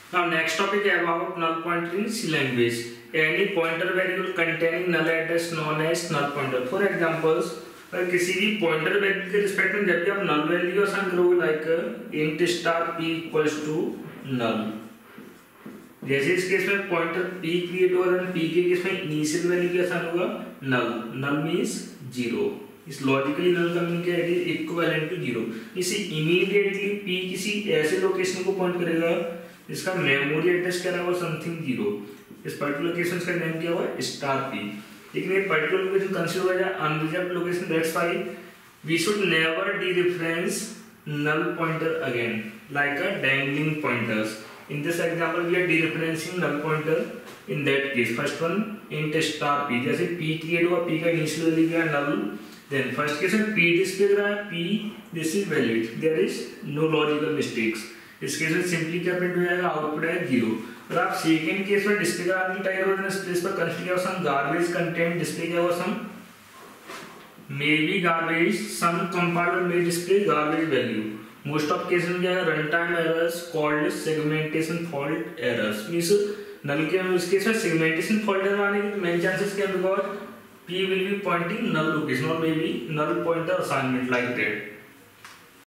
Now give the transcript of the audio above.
Now next topic is about null pointer in C language. Any pointer variable containing null address known as null pointer. For examples, अगर किसी भी pointer value के respect में जब भी आप null value assign करोगे like int star p equals to null, जैसे इस केस में पॉइंटर p क्रिएट होगा और p के केस में इनिशियल वैल्यू क्या असाइन होगा नल, नल मींस जीरो। इस लॉजिकली नल का मीन क्या है, इक्विवेलेंट टू जीरो। इसे इमीडिएटली p किसी ऐसे लोकेशन को पॉइंट करेगा इसका मेमोरी एड्रेस क्या होगा समथिंग जीरो। इस पर्टिकुलर लोकेशन का नेम क्या होगा स्टार p। लेकिन ये पर्टिकुलर लोकेशन कंसीडर हो जाए unreserved location, that's why we should never dereference null pointer again like a dangling pointers. In this example we are dereferencing null pointer in that case. First one int star p, जैसे p create हुआ, p का initial value क्या है null, then first case में p display कर रहा है p, this is valid, there is no logical mistakes। इस केस में सिंपली क्या प्रिंट हो जाएगा, आउटपुट है जीरो। और आप सेकंड केस में डिस्प्ले कराने की टाइप होता है, इस प्लेस पर कंसीडर किया सम गार्बेज कंटेंट डिस्प्ले किया हुआ some may be garbage, some compiler may display garbage value। Most of cases में क्या है run time errors called segmentation fault errors, means null के इस केस में सेगमेंटेशन फॉल्ट एरर आने की मेन चांसेस क्या है, because p will be pointing null location or maybe null pointer assignment like that।